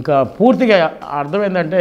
ఇంకా పూర్తిగా అర్థం ఏంటంటే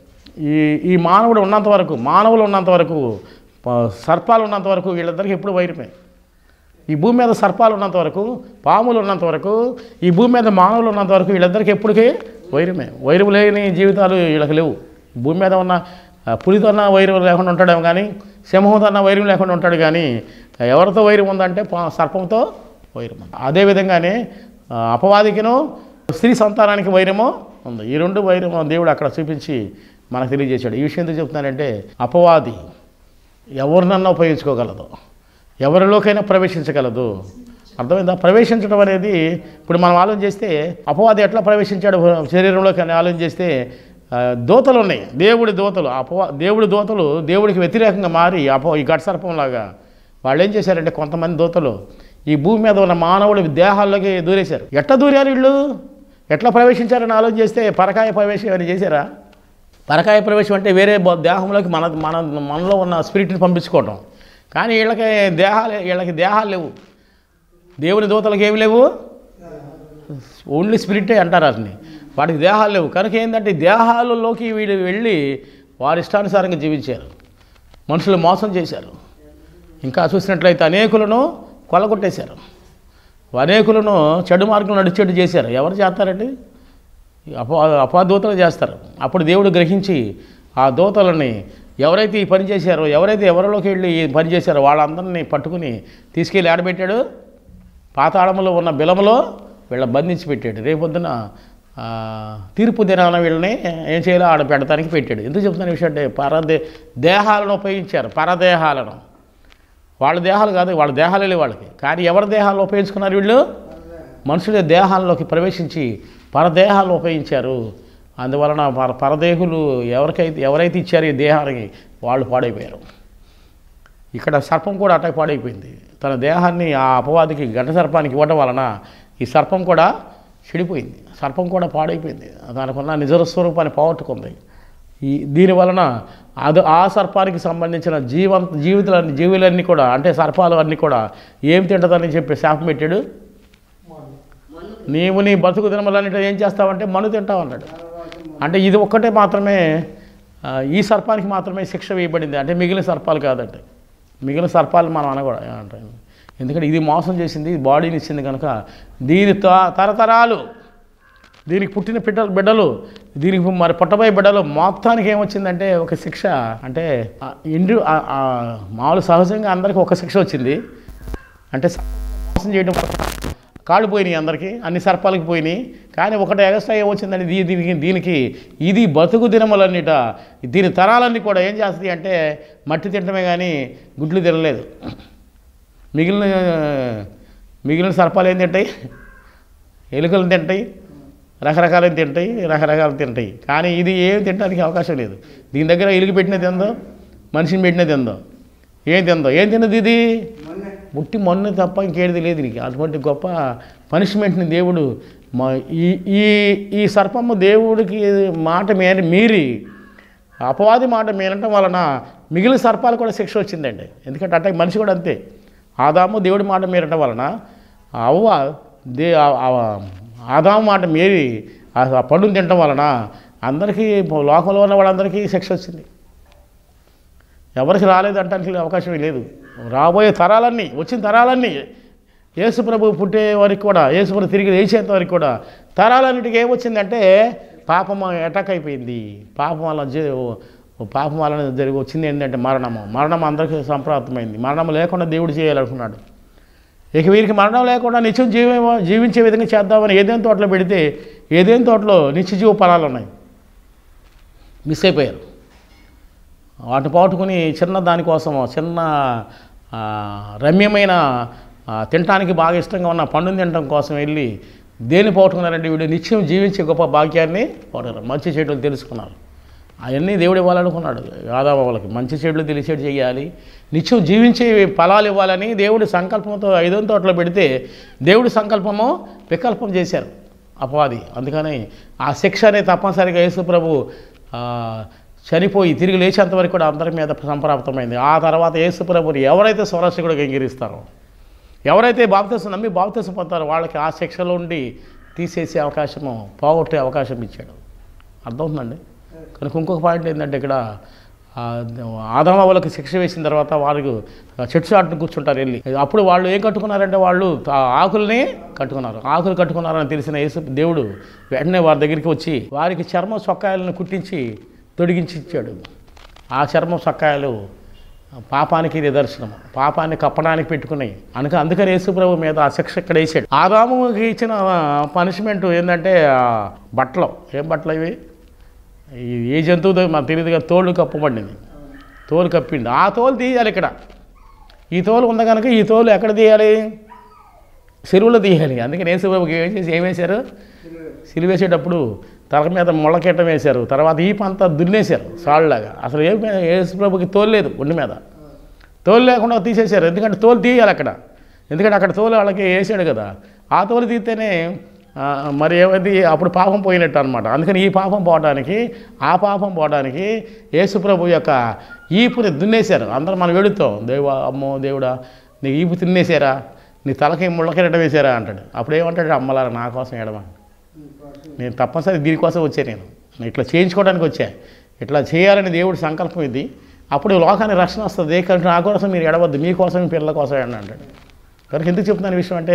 ఈ మానవుడు ఉన్నంత వరకు, మానవులు ఉన్నంత వరకు, సర్పాలు ఉన్నంత వరకు వీళ్ళిద్దరికి ఎప్పుడు వైరమే. ఈ భూమి మీద సర్పాలు ఉన్నంత వరకు, పాములు ఉన్నంత వరకు, ఈ భూమి మీద మానవులు ఉన్నంత వరకు వీళ్ళిద్దరికి ఎప్పటికీ వైరమే. వైరం లేని జీవితాలు వీళ్ళకి లేవు. భూమి మీద ఉన్న పులితో అన్న వైరం లేకుండా ఉంటాడేమో కానీ, సింహంతో అన్న వైరం లేకుండా ఉంటాడు కానీ, ఎవరితో వైరం ఉందంటే సర్పంతో వైరం. అదేవిధంగానే అపవాదికిను స్త్రీ సంతానానికి వైరమో ఉంది. ఈ రెండు వైరం దేవుడు అక్కడ చూపించి మనకు తెలియజేశాడు. ఈ విషయం ఎందుకు చెప్తున్నానంటే, అపవాది ఎవరినన్నా ఉపయోగించుకోగలదు, ఎవరిలోకైనా ప్రవేశించగలదు. అర్థమైందా? ప్రవేశించడం అనేది ఇప్పుడు మనం ఆలోచన చేస్తే అపవాది ఎట్లా ప్రవేశించాడు శరీరంలోకి అని ఆలోచన చేస్తే, దోతలు ఉన్నాయి, దేవుడి దోతలు. దేవుడి దోతలు దేవుడికి వ్యతిరేకంగా మారి ఈ ఘటసర్పంలాగా వాళ్ళు ఏం చేశారంటే, కొంతమంది దోతలు ఈ భూమి మీద ఉన్న మానవుడి దేహాల్లోకి దూరేశారు. ఎట్లా దూరారు వీళ్ళు, ఎట్లా ప్రవేశించారని ఆలోచన చేస్తే పరకాయ ప్రవేశం అని చేశారా? పరకాయ ప్రవేశం అంటే వేరే దేహంలోకి మనలో ఉన్న స్పిరిట్ని పంపించుకోవటం. కానీ వీళ్ళకి దేహాలు లేవు. దేవుని దూతలకు ఏమి లేవు, ఓన్లీ స్పిరిటే అంటారు అతన్ని. వాటికి దేహాలు లేవు. కనుక ఏంటంటే దేహాలలోకి వీళ్ళు వెళ్ళి వారి ఇష్టానుసారంగా జీవించారు, మనుషులు మోసం చేశారు. ఇంకా చూసినట్లయితే అనేకులను కొల్లగొట్టేశారు, అనేకులను చెడు మార్గం నడిచేట్టు చేశారు. ఎవరు చేస్తారండి? అపదూతలు చేస్తారు. అప్పుడు దేవుడు గ్రహించి ఆ దూతలని ఎవరైతే ఈ పని చేశారో, ఎవరిలోకి వెళ్ళి ఈ పని చేశారో వాళ్ళందరినీ పట్టుకుని తీసుకెళ్ళి ఆడబెట్టాడు, పాతాళములో ఉన్న బిలములో వీళ్ళ బంధించి పెట్టాడు. రేపొద్దున తీర్పు దినాన వీళ్ళని ఏం చేయాలో ఆడ పెడతానికి పెట్టాడు. ఎందుకు చెప్తున్న విషయం అంటే, దేహాలను ఉపయోగించారు, పరదేహాలను. వాళ్ళ దేహాలు కాదు, వాళ్ళ దేహాలే లేవు వాళ్ళకి. కానీ ఎవరి దేహాలను ఉపయోగించుకున్నారు వీళ్ళు? మనుషుల దేహాల్లోకి ప్రవేశించి పరదేహాలను ఉపయోగించారు. అందువలన పరదేహులు ఎవరైతే ఇచ్చారో ఈ దేహానికి వాళ్ళు పాడైపోయారు. ఇక్కడ సర్పం కూడా అట్లా పాడైపోయింది. తన దేహాన్ని ఆ అపవాదికి గంట సర్పానికి ఇవ్వడం వలన ఈ సర్పం కూడా చెడిపోయింది, సర్పం కూడా పాడైపోయింది. దానికున్న నిజస్వరూపాన్ని పోగొట్టుకుంది. దీనివలన ఆ సర్పానికి సంబంధించిన జీవులన్నీ కూడా, అంటే సర్పాలు అన్నీ కూడా ఏం తింటుందని చెప్పి శాపం పెట్టాడు. నీవు నీ బతుకు దినములన్నింటిలో ఏం చేస్తావంటే మన్ను తింటావు అన్నాడు. అంటే ఇది ఒక్కటే మాత్రమే, ఈ సర్పానికి మాత్రమే శిక్ష వేయబడింది. అంటే మిగిలిన సర్పాలు కాదంటే, మిగిలిన సర్పాలు మనం అనకూడదు అంటే, ఎందుకంటే ఇది మోసం చేసింది, ఇది బాడీని ఇచ్చింది కనుక దీని తరతరాలు, దీనికి పుట్టిన బిడ్డలు, దీనికి మరి పుట్టబోయే బిడ్డలు మొత్తానికి ఏమొచ్చిందంటే ఒక శిక్ష. అంటే మామూలు సహజంగా అందరికీ ఒక శిక్ష వచ్చింది. అంటే మోసం చేయడం కాళ్ళు పోయినాయి, అందరికీ అన్ని సర్పాలకి పోయినాయి. కానీ ఒకటి ఎగస్ట్రా ఏమొచ్చిందంటే దీనికి ఇది బతుకు దినములన్నిట, దీని తరాలన్నీ కూడా ఏం చేస్తుంది అంటే మట్టి తింటమే కానీ గుడ్లు తినలేదు. మిగిలిన సర్పాలు ఏం తింటాయి? ఎలుకలు తింటాయి, రకరకాలు తింటాయి. కానీ ఇది ఏం తినడానికి అవకాశం లేదు. దీని దగ్గర ఎలుగు పెట్టినది తిందో, మనిషిని పెట్టినది తిందో, ఏం తిన్నది? ఇది ముట్టి మొన్న తప్ప ఇంకేది లేదు దీనికి. అటువంటి గొప్ప పనిష్మెంట్ని దేవుడు ఈ సర్పము దేవుడికి మాట మీరి అపవాది మాట మీరటం వలన మిగిలిన సర్పాలు కూడా శిక్ష వచ్చిందండి. ఎందుకంటే అంటే మనిషి కూడా అంతే. ఆదాము దేవుడి మాట మీరటం వలన ఆదాము మాట మీరి ఆ పండును తినటం వలన అందరికీ, లోకంలో ఉన్న వాళ్ళందరికీ శిక్ష వచ్చింది. ఎవరికి రాలేదంటానికి అవకాశం లేదు. రాబోయే తరాలన్నీ, వచ్చిన తరాలన్నీ, యేసుప్రభు పుట్టే వరకు కూడా, యేసుప్రభు తిరిగి లేచేంత వరకు కూడా తరాలన్నిటికీ ఏమొచ్చిందంటే పాపం అటాక్ అయిపోయింది. పాపం వలన వచ్చింది ఏంటంటే మరణం అందరికీ సంప్రాప్తమైంది. మరణం లేకుండా దేవుడు చేయాలనుకున్నాడు. ఇక వీరికి మరణం లేకుండా నిత్యం జీవించే విధంగా చేద్దామని ఏదేని తోటలో పెడితే, ఏదేని తోటలో నిత్యజీవ ఫలాలు ఉన్నాయి, మిస్ అయిపోయారు. వాటిని పోగొట్టుకుని చిన్న దానికోసం, చిన్న రమ్యమైన తినటానికి బాగా ఇష్టంగా ఉన్న పండుని తినడం కోసం వెళ్ళి దేన్ని పోగొట్టుకున్నారంటే వీడు నిత్యం జీవించే గొప్ప భాగ్యాన్ని పోగొట్టుకున్నారు. మంచి చెడులు తెలుసుకున్నారు. అవన్నీ దేవుడు ఇవ్వాలనుకున్నాడు. ఆదాము వాళ్ళకి మంచి చెడులు తెలిసేది చేయాలి, నిత్యం జీవించే ఫలాలు ఇవ్వాలని దేవుడి సంకల్పంతో 5వ తోటలో పెడితే దేవుడి సంకల్పము వికల్పం చేశారు అపవాది. అందుకని ఆ శిక్ష అనేది తప్పనిసరిగా యేసు ప్రభు చనిపోయి తిరిగి లేచేంత వరకు కూడా అందరి మీద సంప్రాప్తమైంది. ఆ తర్వాత యేసు ప్రభుని ఎవరైతే స్వరక్షకుడిగా అంగీకరిస్తారో, ఎవరైతే బాప్తిసం నమ్మి బాప్తిసం పొందుతారో వాళ్ళకి ఆ శిక్షలో ఉండి తీసేసే అవకాశము, పోగొట్టే అవకాశం ఇచ్చాడు. అర్థమవుతుందండి. కనుక ఇంకొక పాయింట్ ఏంటంటే ఇక్కడ ఆదామవ్వలకు శిక్ష వేసిన తర్వాత వాళ్ళు చెట్టు చాటును కూర్చుంటారు వెళ్ళి. అప్పుడు వాళ్ళు ఏం కట్టుకున్నారంటే వాళ్ళు ఆకుల్ని కట్టుకున్నారు. ఆకులు కట్టుకున్నారని తెలిసిన యేసు దేవుడు వెంటనే వారి దగ్గరికి వచ్చి వారికి చర్మం సొక్కాయలను కుట్టించి తొడిగించి ఇచ్చాడు. ఆ చర్మం సొక్కాయలు పాపానికి నిదర్శనం, పాపాన్ని కప్పడానికి పెట్టుకున్నాయి. అందుకని యేసు ప్రభు మీద ఆ శిక్ష ఇక్కడ వేసాడు. ఆదాముకి ఇచ్చిన పనిష్మెంట్ ఏంటంటే బట్టలు. ఏం బట్టలు ఇవి? ఏ జంతువుతో మనకు తెలియదుగా, తోలు కప్పబడింది, తోలు కప్పింది. ఆ తోలు తీయాలి. ఇక్కడ ఈ తోలు ఉంది కనుక ఈ తోలు ఎక్కడ తీయాలి? సిలువలో తీయాలి. అందుకని యేసు ప్రభుకి ఏం వేశారు? సిలువ వేసేటప్పుడు తల మీద ముళ్ళకెట్టం వేశారు. తర్వాత ఈ పంత దున్నేశారు సాళ్ళలాగా. అసలు యేసు ప్రభుకి తోలు లేదు, ఒంటి మీద తోలు లేకుండా తీసేశారు. ఎందుకంటే తోలు తీయాలి అక్కడ, ఎందుకంటే అక్కడ తోలు వాళ్ళకి వేసాడు కదా. ఆ తోలు తీస్తేనే మరి ఏమైంది? అప్పుడు పాపం పోయినట్టు అనమాట. అందుకని ఈ పాపం పోవడానికి, ఆ పాపం పోవడానికి యేసు ప్రభు యొక్క ఈపుని దున్నేశారు. అందరూ మనం వెళుతాం, దేవా అమ్మో దేవుడా నీ ఈపు తిన్నేశారా, నీ తలకి ముళ్ళకెరటం వేశారా అంటాడు. అప్పుడు ఏమంటాడు? అమ్మలారా నా కోసం ఎడమా, నేను తప్పనిసరి దీనికోసం వచ్చా, నేను ఇట్లా చేయించుకోవడానికి వచ్చా, ఇట్లా చేయాలని దేవుడి సంకల్పం ఇది. అప్పుడు లోకానికి రక్షణ వస్తుంది. కానీ నా కోసం మీరు ఎడవద్దు, మీకోసం మీ పిల్లల కోసం ఎడండి అంటాడు. కనుక ఎందుకు చెప్తున్నాను విషయం అంటే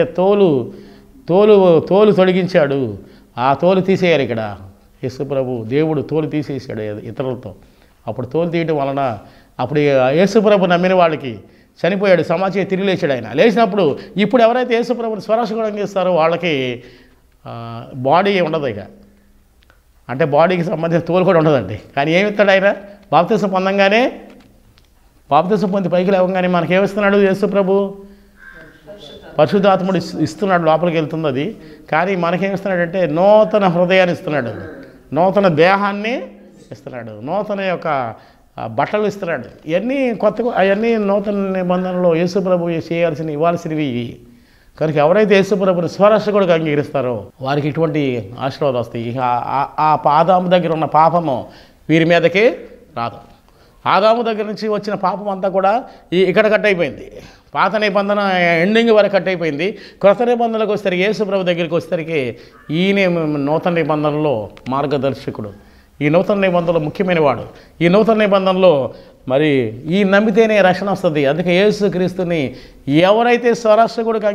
తోలు తొలగించాడు. ఆ తోలు తీసేయాలి. ఇక్కడ యేసు ప్రభు దేవుడు తోలు తీసేసాడు ఇతరులతో. అప్పుడు తోలు తీయడం వలన అప్పుడు యేసు ప్రభు నమ్మిన వాళ్ళకి చనిపోయాడు, సమాజం తిరిగి లేచాడు ఆయన. లేచినప్పుడు ఇప్పుడు ఎవరైతే యేసు ప్రభుని స్వరక్షణ చేస్తారో వాళ్ళకి బాడీ ఉండదు. ఇక అంటే బాడీకి సంబంధించిన తోలు కూడా ఉండదండి. కానీ ఏమి ఇస్తాడు ఆయన? బాప్తిసం పొందంగానే, బాప్తిసం పొంది పైకి లేవగానే మనకేమిస్తున్నాడు యేసు ప్రభు? పరిశుద్ధాత్ముడు ఇస్తున్నాడు, లోపలికి వెళ్తుంది అది. కానీ మనకేమిస్తున్నాడంటే నూతన హృదయాన్ని ఇస్తున్నాడు, నూతన దేహాన్ని ఇస్తున్నాడు, నూతన యొక్క బట్టలు ఇస్తున్నాడు. ఇవన్నీ కొత్తగా, అవన్నీ నూతన నిబంధనలో యేసు ప్రభు చేయాల్సిన ఇవ్వాల్సినవి. కనుక ఎవరైతే యేసు ప్రభుని స్వరక్షకుడిగా అంగీకరిస్తారో వారికి ఇటువంటి ఆశీర్వాదాలు వస్తాయి. ఆ ఆదాము దగ్గర ఉన్న పాపము వీరి మీదకి రాదు. ఆదాము దగ్గర నుంచి వచ్చిన పాపం అంతా కూడా ఇక్కడ కట్ అయిపోయింది. పాత నిబంధన ఎండింగ్ వరకు కట్ అయిపోయింది. క్రొత్త నిబంధనలకు వచ్చేసరికి యేసు ప్రభు దగ్గరికి వచ్చేసరికి ఈయనే నూతన నిబంధనలో మార్గదర్శకుడు, ఈ నూతన నిబంధనలో ముఖ్యమైన వాడు. ఈ నూతన నిబంధనలో మరి ఈ నమ్మితేనే రక్షణ వస్తుంది. అందుకే యేసు క్రీస్తుని ఎవరైతే స్వరక్షకుడికి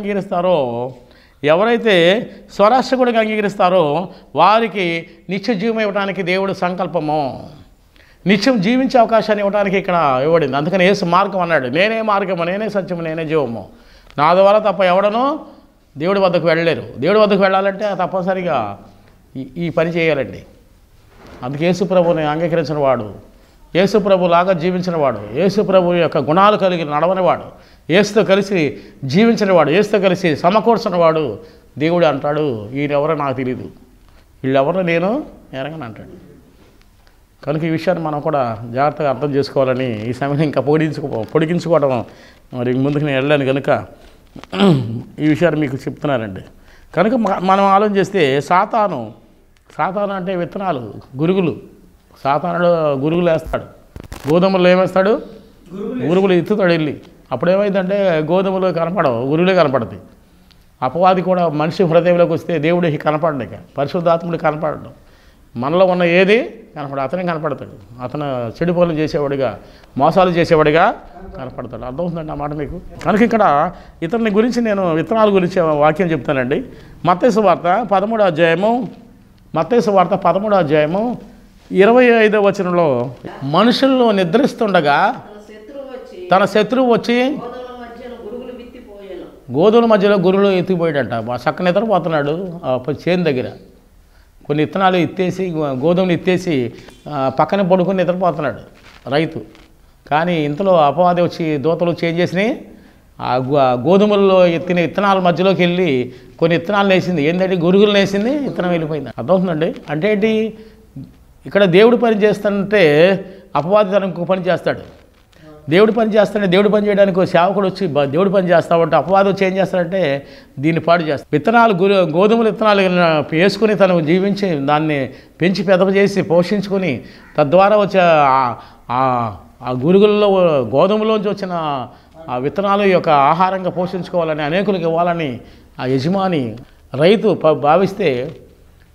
అంగీకరిస్తారో వారికి నిత్య జీవం ఇవ్వడానికి దేవుడు సంకల్పము, నిత్యం జీవించే అవకాశాన్ని ఇవ్వడానికి ఇక్కడ ఇవ్వడింది. అందుకని యేసు మార్గం అన్నాడు, నేనే మార్గము, నేనే సత్యము, నేనే జీవము, నా ద్వారా తప్ప ఎవడనూ దేవుడి వద్దకు వెళ్ళలేరు. దేవుడి వద్దకు వెళ్ళాలంటే తప్పనిసరిగా ఈ పని చేయాలండి. అందుకే యేసు ప్రభుని అంగీకరించిన వాడు, యేసు ప్రభులాగా జీవించిన వాడు, యేసు ప్రభు యొక్క గుణాలు కలిగి నడవని వాడు, యేసుతో కలిసి జీవించిన వాడు, యేసుతో కలిసి సమకూర్చిన వాడు దేవుడు అంటాడు, ఈయనెవరో నాకు తెలియదు, వీళ్ళెవరో నేను ఎరగను అంటాడు. కనుక ఈ విషయాన్ని మనం కూడా జాగ్రత్తగా అర్థం చేసుకోవాలని ఈ సమయం ఇంకా పొడిగించుకోవడం మరి ముందుకు నేను వెళ్ళాను కనుక ఈ విషయాన్ని మీకు చెప్తున్నానండి. కనుక మనం ఆలోచన చేస్తే సాతాను అంటే విత్తనాలు, గురుగులు. సాతానుడు గురుగులు వేస్తాడు, గోధుమలు ఏమేస్తాడు? గురుగులు ఎత్తుతాడు వెళ్ళి. అప్పుడు ఏమైందంటే గోధుమలు కనపడవు, గురుగులే కనపడతాయి. అపవాది కూడా మనిషి హృదయంలోకి వస్తే దేవుడికి కనపడడు, ఇక పరిశుద్ధాత్ముడు కనపడడం, మనలో ఉన్న ఏది కనపడదు, అతనే కనపడతాడు. అతను చెడు పనులు చేసేవాడిగా, మోసాలు చేసేవాడిగా కనపడతాడు. అర్థమవుతుందండి ఆ మాట మీకు? కనుక ఇక్కడ ఇతని గురించి నేను విత్తనాల గురించి వాక్యం చెప్తానండి. మత్తయి సువార్త 13వ అధ్యాయము 25వ వచనంలో, మనుషుల్లో నిద్రిస్తుండగా తన శత్రువు వచ్చి గోధుమల మధ్యలో గురువులు ఎత్తిపోయాడంట. చక్క నిద్రపోతున్నాడు చేను దగ్గర. కొన్ని విత్తనాలు ఇత్తేసి, గోధుమలు ఇత్తేసి పక్కన పడుకొని నిద్రపోతున్నాడు రైతు. కానీ ఇంతలో అపవాది వచ్చి దూతలు చేంజ్ చేసినాయి. ఆ గోధుమల్లో ఎత్తిన విత్తనాల మధ్యలోకి వెళ్ళి కొన్ని విత్తనాలు వేసింది. ఏంటంటే గురుగులు వేసింది, విత్తనం వెళ్ళిపోయింది. అర్థమవుతుందండి? అంటే ఏంటి? ఇక్కడ దేవుడు పని చేస్తుంటే అపవాది తన ఇంకొక పని చేస్తాడు. దేవుడు పని చేస్తాడే, దేవుడు పని చేయడానికి సేవకుడు వచ్చి దేవుడు పని చేస్తామంటే అపవాది వచ్చి ఏం చేస్తాడంటే దీన్ని పాడు చేస్తాడు. విత్తనాలు గోధుమల విత్తనాలు వేసుకుని తను జీవించి దాన్ని పెంచి పెదవ చేసి పోషించుకొని తద్వారా వచ్చే ఆ గురుగుల్లో గోధుమలోంచి వచ్చిన ఆ విత్తనాలు యొక్క ఆహారంగా పోషించుకోవాలని, అనేకులకు ఇవ్వాలని ఆ యజమాని రైతు భావిస్తే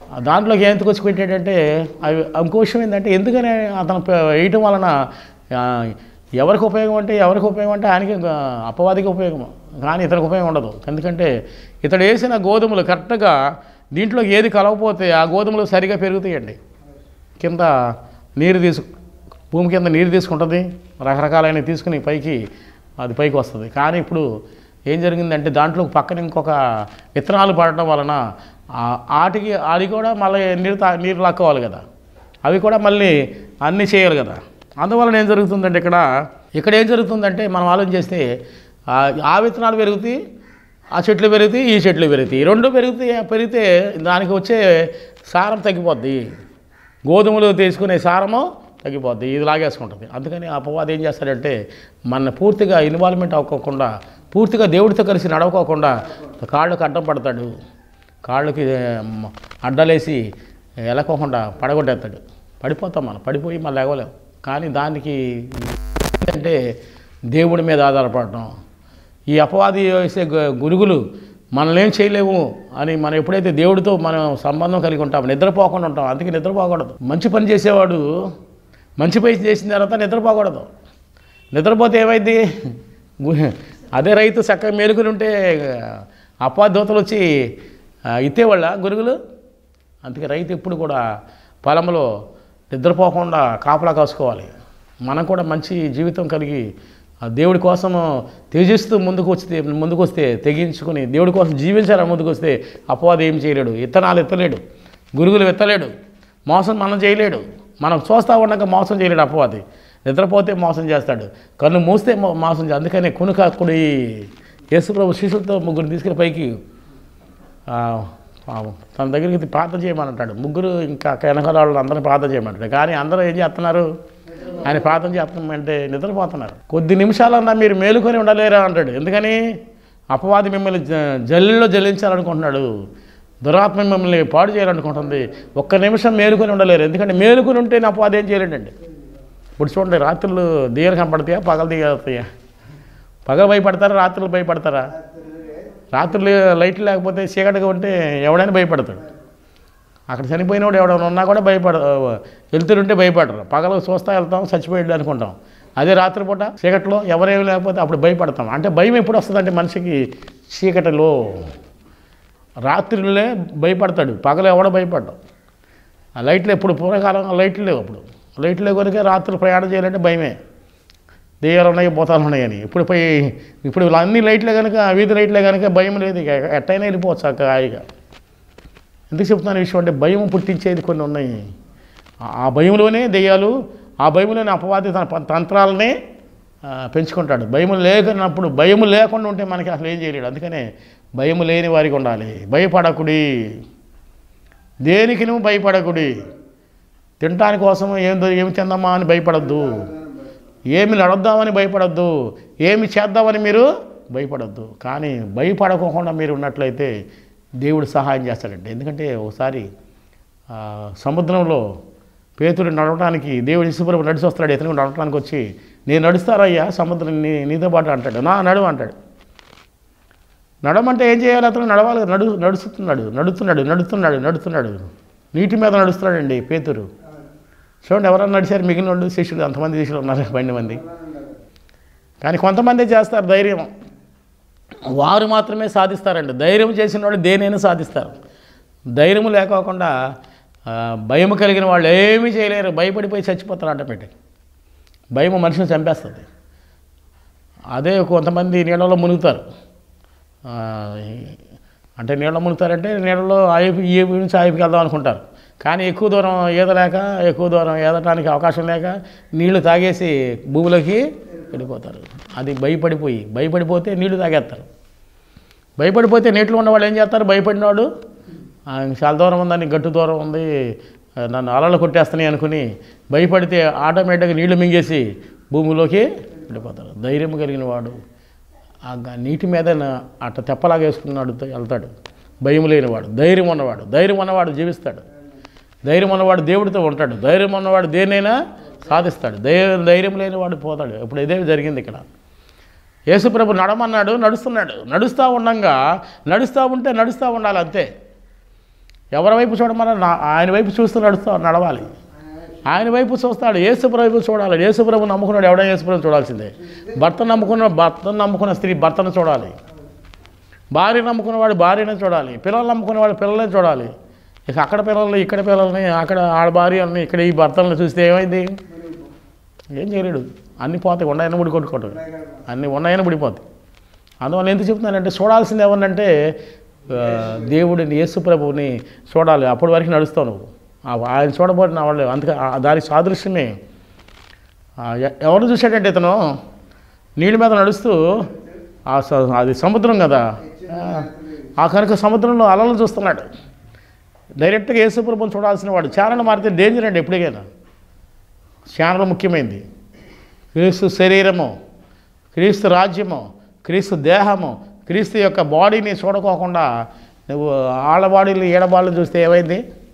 దాంట్లోకి ఏం ఎత్తుకొచ్చి పెట్టాడంటే అవి ఇంకో విషయం ఏంటంటే ఎందుకని అతను వేయటం వలన ఎవరికి ఉపయోగం అంటే ఆయనకి అపవాదికి ఉపయోగం, కానీ ఇతనికి ఉపయోగం ఉండదు. ఎందుకంటే ఇతడు వేసిన గోధుమలు కరెక్ట్గా దీంట్లోకి ఏది కలవకపోతే ఆ గోధుమలు సరిగా పెరుగుతాయండి. కింద నీరు భూమి కింద నీరు తీసుకుంటుంది, రకరకాలైన తీసుకుని అది పైకి వస్తుంది. కానీ ఇప్పుడు ఏం జరిగిందంటే దాంట్లో పక్కన ఇంకొక విత్తనాలు పడటం వలన అది కూడా మళ్ళీ నీరు లాక్కోవాలి కదా, అవి కూడా మళ్ళీ అన్నీ చేయాలి కదా. అందువలన ఏం జరుగుతుందంటే ఇక్కడ ఏం జరుగుతుందంటే మనం ఆలోచన చేస్తే ఆ విత్తనాలు పెరుగుతాయి, ఆ చెట్లు పెరుగుతాయి, ఈ చెట్లు పెరుగుతాయి, రెండు పెరిగితే దానికి వచ్చే సారం తగ్గిపోద్ది, గోధుమలు తీసుకునే సారము తగ్గిపోద్ది, ఇది లాగేసుకుంటుంది. అందుకని అపవాది ఏం చేస్తాడంటే మన పూర్తిగా ఇన్వాల్వ్మెంట్ అవ్వకోకుండా, పూర్తిగా దేవుడితో కలిసి నడవకోకుండా కాళ్ళకు అడ్డం పడతాడు, కాళ్ళకి అడ్డలేసి ఎలకోకుండా పడగొట్టేస్తాడు. పడిపోతాం మనం, పడిపోయి మళ్ళీ ఎగవలేం. కానీ దానికి అంటే దేవుడి మీద ఆధారపడటం. ఈ అపవాది వేసే గురుగులు మనల్ని ఏం చేయలేము అని మనం ఎప్పుడైతే దేవుడితో మనం సంబంధం కలిగి ఉంటాం, నిద్రపోకుండా ఉంటాం. అందుకే నిద్రపోకూడదు. మంచి పని చేసేవాడు మంచి పని చేసిన తర్వాత నిద్రపోకూడదు. నిద్రపోతే ఏమైంది? అదే రైతు చక్కగా మేలుకుని ఉంటే అపవాది దూతలు వచ్చి ఇత్తేవాళ్ళ గురుగులు. అందుకే రైతు ఎప్పుడు కూడా పొలంలో నిద్రపోకుండా కాపలా కాసుకోవాలి. మనం కూడా మంచి జీవితం కలిగి దేవుడి కోసం త్యజిస్తూ ముందుకు వస్తే తెగించుకుని దేవుడి కోసం జీవించాలని ముందుకు వస్తే అపవాది ఏం చేయలేడు, ఇత్తనాలు ఎత్తలేడు, గురుగులు ఎత్తలేడు, మోసం మనం చేయలేడు. మనం చూస్తూ ఉండగా మోసం చేయలేడు అపవాది. నిద్రపోతే మోసం చేస్తాడు, కన్ను మూస్తే మోసం చేస్తాడు. అందుకని కునుకాకుడి యేసుప్రభు శిష్యులతో ముగ్గురు తీసుకెళ్ళి పైకి తన దగ్గరికి ప్రార్థన చేయమనంటాడు. ముగ్గురు ఇంకా వెనకాల వాళ్ళు అందరినీ ప్రార్థన చేయమంటాడు. కానీ అందరూ ఏం చేస్తున్నారు? ఆయన ప్రార్థన చేస్తామంటే నిద్రపోతున్నారు. కొద్ది నిమిషాలన్నా మీరు మేలుకొని ఉండలేరా అంటాడు. ఎందుకని? అపవాది మిమ్మల్ని జల్లిలో జల్లించాలనుకుంటున్నాడు, దురాత్మ మిమ్మల్ని పాడు చేయాలనుకుంటుంది. ఒక్క నిమిషం మేలుకొని ఉండలేరు. ఎందుకంటే మేలుకొని ఉంటే అపవాది ఏం చేయలేడండి. ఇప్పుడు చూడండి, రాత్రులు దియ్యలు కనపడతాయా, పగలు దిగలుతాయా? పగలు భయపడతారా, రాత్రులు భయపడతారా? రాత్రులు లైట్లు లేకపోతే చీకటిగా ఉంటే ఎవడైనా భయపడతాడు. అక్కడ చనిపోయినవాడు ఎవడైనా ఉన్నా కూడా వెళ్తుంటే భయపడరు. పగలు చూస్తా వెళ్తాం, చచ్చిపోయాడు అనుకుంటాం. అదే రాత్రిపూట చీకట్లో ఎవరేమి లేకపోతే అప్పుడు భయపడతాం. అంటే భయం ఎప్పుడు వస్తుందంటే మనిషికి చీకటిలో, రాత్రులే భయపడతాడు, పగలు ఎవడో భయపడ్డాం. ఆ లైట్లు ఎప్పుడు పూర్వకాలం లైట్లు లేవు. అప్పుడు లైట్లు లేవు కనుక రాత్రులు ప్రయాణం చేయాలంటే భయమే. దెయ్యాలు ఉన్నాయి, భూతాలు ఉన్నాయని. ఇప్పుడు అన్ని లైట్లే కనుక, వీధి లైట్లే కనుక భయం లేదు. ఇక ఎట్టయినా వెళ్ళిపోవచ్చు అక్క హాయిగా. ఎందుకు చెప్తున్నాను విషయం అంటే భయం పుట్టించేది కొన్ని ఉన్నాయి. ఆ భయంలోనే దెయ్యాలు, ఆ భయంలోనే అపవాది తన తంత్రాలనే పెంచుకుంటాడు. భయం లేకున్నప్పుడు, భయం లేకుండా ఉంటే మనకి అసలు ఏం చేయలేడు. అందుకనే భయం లేని వారికి ఉండాలి. భయపడకుడి, దేనికి నువ్వు భయపడకుడి. తినటాని కోసం ఏమి తిందామా అని భయపడద్దు, ఏమి నడుద్దామని భయపడద్దు, ఏమి చేద్దామని మీరు భయపడద్దు. కానీ భయపడకోకుండా మీరు ఉన్నట్లయితే దేవుడు సహాయం చేస్తాడండి. ఎందుకంటే ఒకసారి సముద్రంలో పేతురు నడవడానికి దేవుడు యేసుప్రభు నడిచి వస్తాడు. ఇతను నడవడానికి వచ్చి, నేను నడుస్తారయ్యా సముద్రం నీతో పాటు అంటాడు. నడువు అంటాడు. నడమంటే ఏం చేయాలి? అతను నడవాలి. నడుస్తున్నాడు, నీటి మీద నడుస్తున్నాడండి పేతురు. చూడండి, ఎవరన్నా నడిచారు? మిగిలిన వాళ్ళు శిష్యులు, అంతమంది శిష్యులు ఉన్నారు, 12 మంది. కానీ కొంతమంది చేస్తారు ధైర్యం, వారు మాత్రమే సాధిస్తారండి. ధైర్యం చేసిన వాళ్ళు దేనైనా సాధిస్తారు. ధైర్యం లేకోకుండా భయం కలిగిన వాళ్ళు ఏమీ చేయలేరు. భయపడిపోయి చచ్చిపోతారు ఆటోమేటిక్. భయం మనిషిని చంపేస్తుంది. అదే కొంతమంది నీళ్ళలో మునుగుతారు. అంటే నీళ్ళలో మునుగుతారంటే నీళ్ళలో ఈ నుంచి ఆయిపుకి వెళ్దాం అనుకుంటారు. కానీ ఎక్కువ దూరం ఈదటానికి అవకాశం లేక నీళ్లు తాగేసి భూమిలోకి వెళ్ళిపోతారు. అది భయపడిపోతే నీళ్లు తాగేస్తారు. భయపడిపోతే నీటిలో ఉన్నవాళ్ళు ఏం చేస్తారు? భయపడినవాడు చాలా దూరం ఉందని, గట్టు దూరం ఉంది, నన్ను అలలు కొట్టేస్తున్నాయి అనుకుని భయపడితే ఆటోమేటిక్గా నీళ్లు మింగేసి భూమిలోకి వెళ్ళిపోతారు. ధైర్యం కలిగిన వాడు నీటి మీద అట్ట తెప్పలాగా వేసుకున్నాడు వెళ్తాడు. భయం లేనివాడు, ధైర్యం ఉన్నవాడు జీవిస్తాడు. ధైర్యం ఉన్నవాడు దేవుడితో ఉంటాడు. ధైర్యం ఉన్నవాడు దేన్నైనా సాధిస్తాడు. ధైర్యం లేనివాడు పోతాడు. ఇప్పుడు ఇదే జరిగింది ఇక్కడ. యేసుప్రభు నడమన్నాడు, నడుస్తూ ఉండంగా నడుస్తూ ఉండాలి అంతే. ఎవరి వైపు చూడమన్నా ఆయన వైపు చూస్తూ నడవాలి. ఆయన వైపు చూస్తాడు. యేసుప్రభు వైపు చూడాలి. యేసుప్రభు నమ్ముకున్నాడు ఎవడైనా యేసుప్రభు చూడాల్సిందే. భర్తను నమ్ముకున్న స్త్రీ భర్తను చూడాలి. భార్య నమ్ముకున్నవాడు భార్యనే చూడాలి. పిల్లలు నమ్ముకునేవాడు పిల్లలనే చూడాలి. ఇక అక్కడ పిల్లల్ని ఇక్కడ పిల్లల్ని అక్కడ ఆడ భార్యని ఇక్కడ ఈ భర్తలను చూస్తే ఏమైంది? ఏం చేయలేడు. అన్నీ పోతాయి. ఉన్నాయని ముడి కొట్టుకోవటం, అన్నీ ఉన్నాయని ముడిపోతాయి. అందువల్ల ఎందుకు చెప్తున్నానంటే చూడాల్సింది ఎవరినంటే దేవుడిని, యేసుప్రభువుని చూడాలి. అప్పటి వరకు నడుస్తావు నువ్వు. ఆయన చూడబోతున్న వాళ్ళు. అందుకే దానికి సాదృశ్యమే. ఎవరు చూశాడంటే ఇతను నీళ్ళ మీద నడుస్తూ అది సముద్రం కదా, ఆ కనుక సముద్రంలో అలలు చూస్తున్నాడు. డైరెక్ట్గా యేసుప్రభువుని చూడాల్సిన వాడు. ఛానల్ మారితే డేంజర్ అండి. ఎప్పటికైనా ఛానల్ ముఖ్యమైనది. క్రీస్తు శరీరము, క్రీస్తు రాజ్యము, క్రీస్తు దేహము, క్రీస్తు యొక్క బాడీని చూడకోకుండా నువ్వు ఆళ్ళ బాడీలు ఈడ బాడీలు చూస్తే ఏమైంది?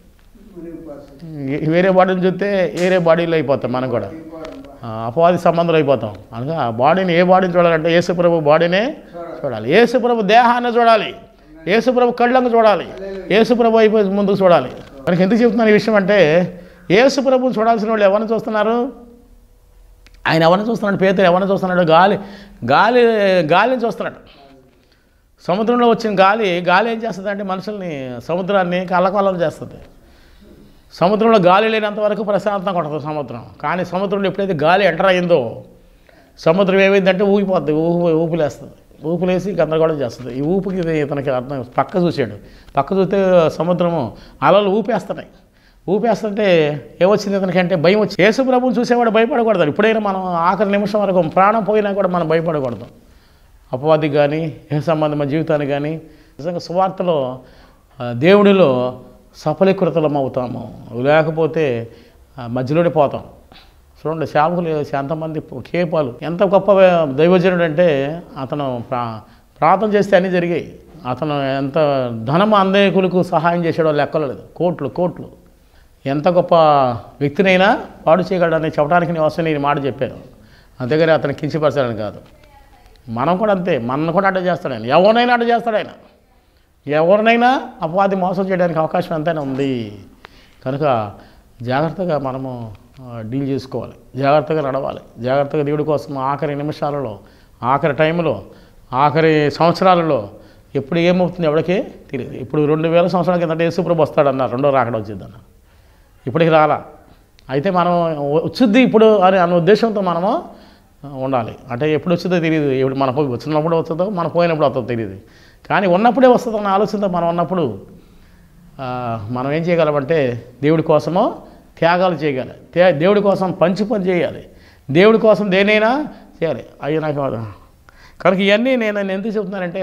వేరే బాడీని చూస్తే వేరే బాడీలో అయిపోతాం. మనం కూడా అపవాది సంబంధాలు అయిపోతాం. అనగా ఆ బాడీని ఏ బాడీని చూడాలంటే యేసుప్రభు బాడీనే చూడాలి. యేసుప్రభు దేహాన్ని చూడాలి. యేసుప్రభు కళ్ళను చూడాలి. యేసుప్రభు అయిపోయి ముందుకు చూడాలి. మనకి ఎందుకు చెప్తున్నాను ఈ విషయం అంటే యేసుప్రభుని చూడాల్సిన వాళ్ళు ఎవరిని చూస్తున్నారు? ఆయన ఎవరిని చూస్తున్నాడు? పేతురు ఎవరిని చూస్తున్నాడు? గాలిని చూస్తున్నాడు. సముద్రంలో వచ్చిన గాలి ఏం చేస్తుంది అంటే మనుషుల్ని, సముద్రాన్ని కల్లకల్లం చేస్తుంది. సముద్రంలో గాలి లేనంత వరకు ప్రశాంతంగా ఉంటుంది సముద్రం. కానీ సముద్రంలో ఎప్పుడైతే గాలి ఎంటర్ అయిందో సముద్రం ఏమైందంటే ఊగిపోద్ది, ఊపులేస్తుంది. ఊపులేసి గందరగోళం చేస్తుంది. ఈ ఊపుకి ఇతనికి అర్థం. పక్క చూస్తే సముద్రము అలలు ఊపేస్తున్నాయి. ఊపేస్తుంటే ఏమొచ్చింది ఇతనికంటే భయం వచ్చింది. యేసుప్రభువుని చూసేవాడు భయపడకూడదు. ఇప్పుడైనా మనం ఆఖరి నిమిషం వరకు ప్రాణం పోయినా కూడా మనం భయపడకూడదు. అపవాదికి కానీ ఏ సంబంధమైన జీవితానికి కానీ. నిజంగా సువార్తలో దేవుడిలో సఫలీకృతలం అవుతాము, లేకపోతే మధ్యలోనే పోతాం. చూడండి, సేవకులు ఎంతమంది కేపాలు, ఎంత గొప్ప దైవజనుడు అంటే అతను ప్రార్థన చేస్తే అన్నీ జరిగాయి. అతను ఎంత ధనం అనేకులకు సహాయం చేసాడో లెక్కలు లేదు. కోట్లు. ఎంత గొప్ప వ్యక్తినైనా పాడు చేయగలడని చెప్పడానికి నేను వస్తే నేను మాట చెప్పాను. అంతేగాని అతను కించపరచాలని కాదు. మనం కూడా అంతే. మనల్ని కూడా అడ్డ చేస్తాడు ఆయన. ఎవరినైనా అడ్డ చేస్తాడు ఆయన. ఎవరినైనా అపవాది మోసం చేయడానికి అవకాశం ఎంతైనా ఉంది. కనుక జాగ్రత్తగా మనము డీల్ చేసుకోవాలి. జాగ్రత్తగా నడవాలి. జాగ్రత్తగా దేవుడి కోసం ఆఖరి నిమిషాలలో, ఆఖరి టైంలో, ఆఖరి సంవత్సరాలలో ఎప్పుడు ఏమవుతుంది ఎవరికే తెలియదు. ఇప్పుడు 2000 సంవత్సరాల కింద యేసుప్రభు వస్తాడన్నారు, రెండో రాకడ వచ్చిందన్న. ఇప్పటికి రాలా. అయితే మనం వచ్చుద్ది ఇప్పుడు అనే ఉద్దేశంతో మనము ఉండాలి. అంటే ఎప్పుడు వచ్చిందో తెలియదు. ఇప్పుడు మన వచ్చినప్పుడు వస్తుందో, మనం పోయినప్పుడు వస్తుందో తెలియదు. కానీ ఉన్నప్పుడే వస్తుందన్న ఆలోచనతో మనం ఉన్నప్పుడు మనం ఏం చేయగలమంటే దేవుడి కోసమో త్యాగాలు చేయగలి. దేవుడి కోసం పని చేయాలి. దేవుడి కోసం దేనైనా చేయాలి. అయ్యో నాకు కనుక ఇవన్నీ నేను ఎందుకు చెప్తున్నానంటే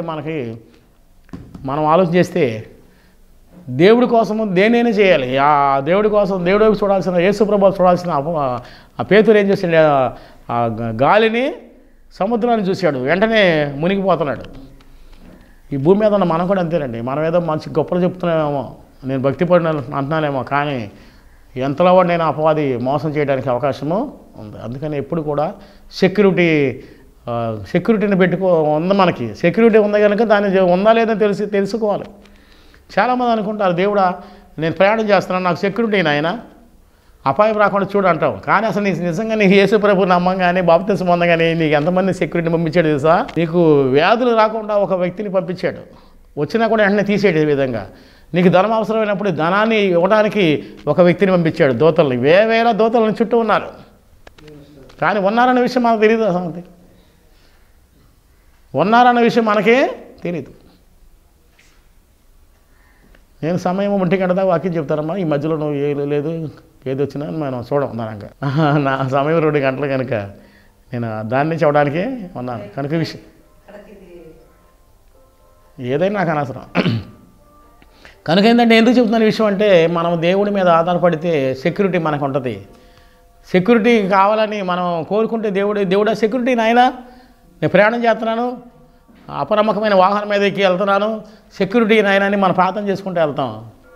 మనం ఆలోచన చేస్తే దేవుడి కోసము దేనైనా చేయాలి. ఆ దేవుడి కోసం దేవుడి వైపు చూడాల్సిన, యేసుప్రభు చూడాల్సిన ఆ పేతురు ఏం చేశాడు? ఆ గాలిని, సముద్రాన్ని చూశాడు. వెంటనే మునిగిపోతున్నాడు. ఈ భూమి మీద ఉన్న మనం కూడా అంతేనండి. మనం ఏదో మంచి గొప్పలు చెప్తున్నామేమో, నేను భక్తి పడిన అంటున్నానేమో, కానీ ఎంతలో వాడు నేను అపవాది మోసం చేయడానికి అవకాశము ఉంది. అందుకని ఎప్పుడు కూడా సెక్యూరిటీని ఉంది. మనకి సెక్యూరిటీ ఉంది కనుక దాన్ని ఉందా లేదని తెలుసుకోవాలి. చాలామంది అనుకుంటారు, దేవుడా నేను ప్రయాణం చేస్తున్నాను, నాకు సెక్యూరిటీ నాయన, అపాయం రాకుండా చూడు అంటావు. కానీ అసలు నిజంగా నీకు యేసుప్రభు నమ్మంగానే, బాప్తిసం పొందగానే నీకు ఎంతమంది సెక్యూరిటీని పంపించాడు తెలుసా? నీకు వ్యాధులు రాకుండా ఒక వ్యక్తిని పంపించాడు. వచ్చినా కూడా వెంటనే తీసేటి విధంగా. నీకు ధనం అవసరమైనప్పుడు ధనాన్ని ఇవ్వడానికి ఒక వ్యక్తిని పంపించాడు. దూతల్ని, వేల దూతలను చుట్టూ ఉన్నారు. కానీ ఉన్నారన్న విషయం మనకు తెలియదు. అసలు ఉన్నారన్న విషయం మనకే తెలియదు. నేను సమయం 1 గంట దాకా వాక్యం చెప్తానమ్మా, ఈ మధ్యలో నువ్వు లేదు ఏది వచ్చినా మనం చూడం దానంగా. నా సమయం 2 గంటలు కనుక నేను దాన్ని చెప్పడానికి ఉన్నాను. కనుక విషయం ఏదైనా నాకు అనవసరం. కనుక ఏంటంటే ఎందుకు చెప్తున్నాను విషయం అంటే మనం దేవుడి మీద ఆధారపడితే సెక్యూరిటీ మనకు ఉంటుంది. సెక్యూరిటీ కావాలని మనం కోరుకుంటే దేవుడా సెక్యూరిటీ నాయనా, నేను ప్రయాణం చేస్తున్నాను, అపనమ్మకమైన వాహనం మీద ఎక్కి వెళ్తున్నాను, సెక్యూరిటీ నాయనా అని మనం ప్రార్థన చేసుకుంటూ వెళ్తాం.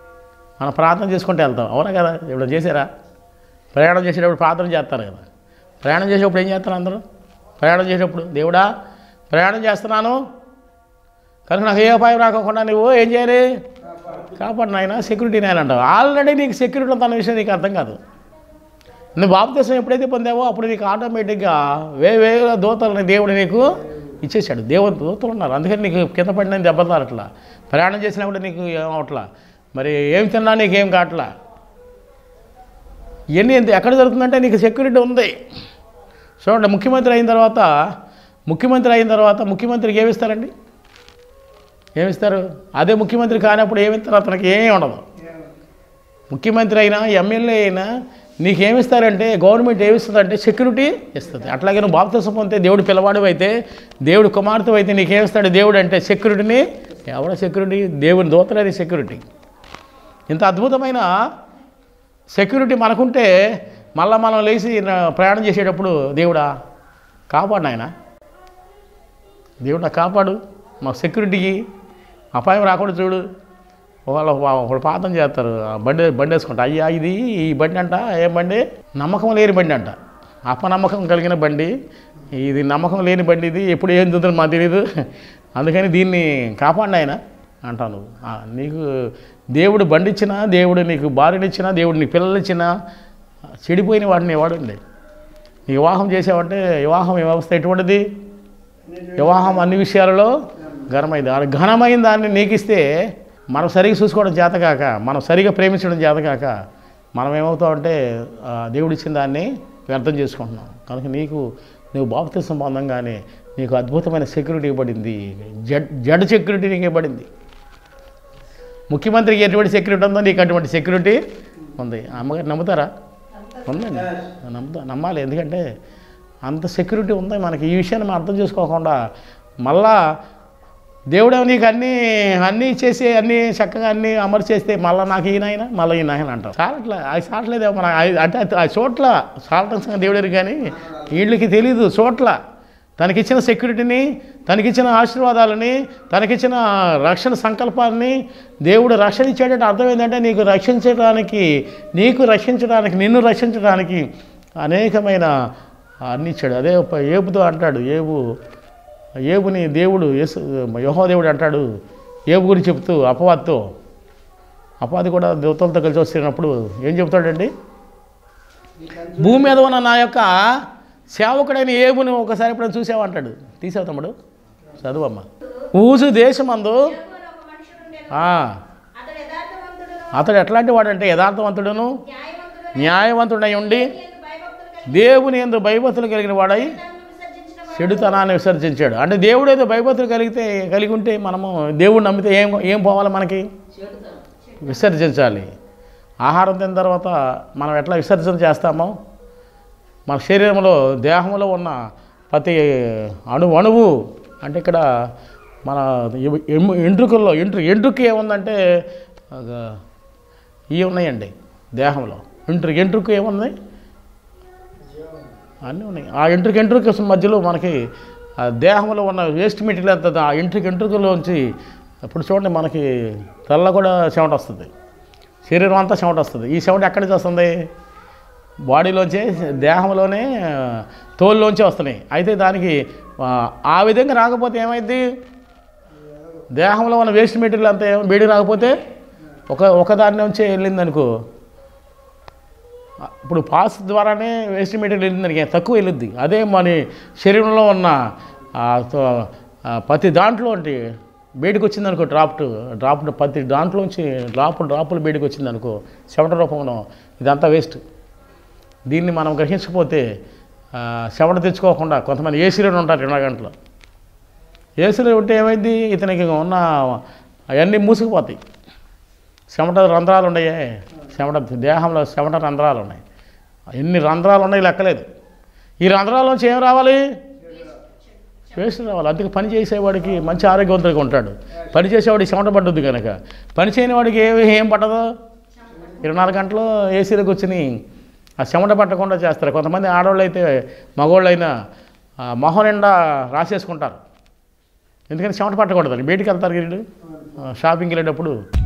అవునా కదా? ఇప్పుడు చేశారా? ప్రయాణం చేసేటప్పుడు ప్రార్థన చేస్తారు కదా. ప్రయాణం చేసేటప్పుడు ఏం చేస్తారు అందరూ? ప్రయాణం చేసేటప్పుడు దేవుడా ప్రయాణం చేస్తున్నాను కనుక నాకు ఏ అపాయం రాకుండా నువ్వు ఏం చేయాలి? కాపాడు నాయన, సెక్యూరిటీ నాయన అంటావు. ఆల్రెడీ నీకు సెక్యూరిటీ ఉందన్న విషయం నీకు అర్థం కాదు. నువ్వు బాప్తిసం ఎప్పుడైతే పొందావో అప్పుడు నీకు ఆటోమేటిక్గా వేల దూతలని దేవుడు నీకు ఇచ్చేసాడు. దేవుడు దూతలు ఉన్నారు, అందుకని నీకు కింద పడిన దెబ్బలు అట్లా. ప్రయాణం చేసినా కూడా నీకు ఏమవట్లా, మరి ఏం తిన్నా నీకేం కావట్లా. ఇవన్నీ ఎక్కడ జరుగుతుందంటే నీకు సెక్యూరిటీ ఉంది. చూడండి, ముఖ్యమంత్రి అయిన తర్వాత ముఖ్యమంత్రికి ఏమిస్తారండి? ఏమిస్తారు? అదే ముఖ్యమంత్రి కానప్పుడు ఏమిస్తారు? అతనికి ఏమీ ఉండదు. ముఖ్యమంత్రి అయినా ఎమ్మెల్యే అయినా నీకేమిస్తారంటే గవర్నమెంట్ ఏమిస్తుందంటే సెక్యూరిటీ ఇస్తుంది. అట్లాగే నువ్వు బాప్తిసం పొందితే దేవుడు పిల్లవాడు అయితే, దేవుడు కుమార్తె అయితే నీకేమిస్తాడు దేవుడు అంటే సెక్యూరిటీని. ఎవడ సెక్యూరిటీ? దేవుని దూతలేని సెక్యూరిటీ. ఇంత అద్భుతమైన సెక్యూరిటీ మనకుంటే మళ్ళీ మనం లేచి ప్రయాణం చేసేటప్పుడు దేవుడా కాపాడు నాయన, దేవుడా కాపాడు, మా సెక్యూరిటీకి అపాయం రాకుండా చూడు. ఒకళ్ళు పాతం చేస్తారు, బండి వేసుకుంటా, అయ్యా ఇది ఈ బండి అంట, ఏం బండి? నమ్మకం లేని బండి అంట, అపనమ్మకం కలిగిన బండి, ఇది నమ్మకం లేని బండి, ఇది ఎప్పుడు ఏం చూద్దాం మాకు తెలియదు, అందుకని దీన్ని కాపాడిన ఆయన అంటాను. నీకు దేవుడు బండి ఇచ్చినా, దేవుడు నీకు భార్యనిచ్చినా, దేవుడు నీకు పిల్లలు ఇచ్చినా, చెడిపోయిన వాటిని వాడండి. నీ వివాహం చేసావంటే వివాహం వ్యవస్థ ఎటువంటిది? వివాహం అన్ని విషయాలలో ఘనమైంది. ఆ ఘనమైన దాన్ని నీకు ఇస్తే మనం సరిగా చూసుకోవడం చేతకాక, మనం సరిగా ప్రేమించడం చేతకాక మనం ఏమవుతామంటే దేవుడు ఇచ్చిన దాన్ని వ్యర్థం చేసుకుంటున్నాం. కనుక నువ్వు బాప్తిసం పొందంగానే నీకు అద్భుతమైన సెక్యూరిటీ ఇవ్వబడింది. జడ్ సెక్యూరిటీ నీకు ఇవ్వబడింది. ముఖ్యమంత్రికి ఎటువంటి సెక్యూరిటీ ఉందో నీకు అటువంటి సెక్యూరిటీ ఉంది. అమ్మగారు నమ్ముతారా? ఉందండి, నమ్మాలి. ఎందుకంటే అంత సెక్యూరిటీ ఉంది మనకి. ఈ విషయాన్ని మనం అర్థం చేసుకోకుండా మళ్ళా దేవుడే నీకు అన్నీ చేసి అన్నీ చక్కగా అన్నీ అమలు చేస్తే మళ్ళీ నాకు ఈయన మళ్ళీ ఈయన అంటారు. అది చాలట్లేదేమో మన అంటే ఆ చోట్ల చాలటం సంగతి దేవుడు కానీ వీళ్ళకి తెలీదు. చోట్ల తనకిచ్చిన సెక్యూరిటీని, తనకిచ్చిన ఆశీర్వాదాలని, తనకిచ్చిన రక్షణ సంకల్పాలని దేవుడు రక్షణ ఇచ్చాడంటే అర్థం ఏంటంటే నిన్ను రక్షించడానికి అనేకమైన అన్నీ ఇచ్చాడు. అదే ఏబుతో అంటాడు, ఏబుని దేవుడు యెహోవా దేవుడు అంటాడు ఏబు గురించి చెప్తూ అపవాది కూడా దేవతలతో కలిసి వస్తున్నప్పుడు ఏం చెప్తాడండి? భూమి మీద ఉన్న నా యొక్క సేవకుడైన ఏబుని ఒకసారి ఎప్పుడైనా చూసావంటాడు. తీసావు తమ్ముడు, చదువమ్మ. ఊజు దేశమందు అతడు ఎట్లాంటి వాడంటే యథార్థవంతుడును న్యాయవంతుడై ఉండి దేవుని యందు భయభక్తులు కలిగిన వాడై చెడుతనాన్ని విసర్జించాడు. అంటే దేవుడు ఏదో భయభక్తులు కలిగి ఉంటే మనము దేవుడు నమ్మితే ఏం పోవాలి? మనకి విసర్జించాలి. ఆహారం తిన్న తర్వాత మనం ఎట్లా విసర్జన చేస్తామో మన శరీరంలో దేహంలో ఉన్న ప్రతి అణువు అంటే ఇక్కడ మన ఎంట్రుకల్లో ఎంట్రుక ఏముందంటే ఇవి ఉన్నాయండి దేహంలో. ఎంట్రుక ఏముంది? అన్నీ ఉన్నాయి. ఆ ఎంట్రుక మధ్యలో మనకి దేహంలో ఉన్న వేస్ట్ మెటీరియల్ అంతా ఆ ఎంట్రుకలోంచి ఇప్పుడు చూడండి మనకి తల్ల కూడా చెమట వస్తుంది, శరీరం అంతా చెమట వస్తుంది. ఈ చెమట ఎక్కడి నుంచి వస్తుంది? బాడీలోంచే, దేహంలోనే తోలులోంచే వస్తున్నాయి. అయితే దానికి ఆ విధంగా రాకపోతే ఏమైంది? దేహంలో ఉన్న వేస్ట్ మెటీరియల్ అంతా బయట రాకపోతే ఒక దాని నుంచే వెళ్ళిందనుకో, ఇప్పుడు పాస్ ద్వారానే వేస్ట్ మెటీరియల్ వెళ్ళిందానికి తక్కువ వెళ్ళిద్ది. అదే మన శరీరంలో ఉన్న ప్రతి దాంట్లో బయటకు వచ్చిందనుకో, డ్రాప్ ప్రతి దాంట్లోంచి డ్రాపులు బయటకు వచ్చిందనుకో చెమట రూపంలో, ఇదంతా వేస్ట్. దీన్ని మనం గ్రహించకపోతే చెమట తెచ్చుకోకుండా కొంతమంది ఏసీలో ఉంటారు 20 గంటలు. ఏసీలో ఉంటే ఏమైంది? ఇతనికి ఉన్న అవన్నీ మూసుకుపోతాయి. చెమట రంధ్రాలు ఉన్నాయే, దేహంలో చెమట రంధ్రాలు ఉన్నాయి. ఎన్ని రంధ్రాలు ఉన్నాయి లెక్కలేదు. ఈ రంధ్రాల్లోంచి ఏం రావాలి? వేస్ట్ రావాలి. అందుకే పని చేసేవాడికి మంచి ఆరోగ్యవంతుడిగా ఉంటాడు. పని చేసేవాడికి చెమట పడ్డద్దు కనుక. పని చేయని వాడికి ఏం పట్టదు? 24 గంటలు ఏసీలో కూర్చుని ఆ చెమట పట్టకుండా చేస్తారు. కొంతమంది ఆడవాళ్ళు అయితే మగవాళ్ళు అయినా మొహం నిండా రాసేసుకుంటారు. ఎందుకని చెమట పట్టకూడదని. బయటికి వెళ్తారు వీళ్ళు షాపింగ్కి వెళ్ళేటప్పుడు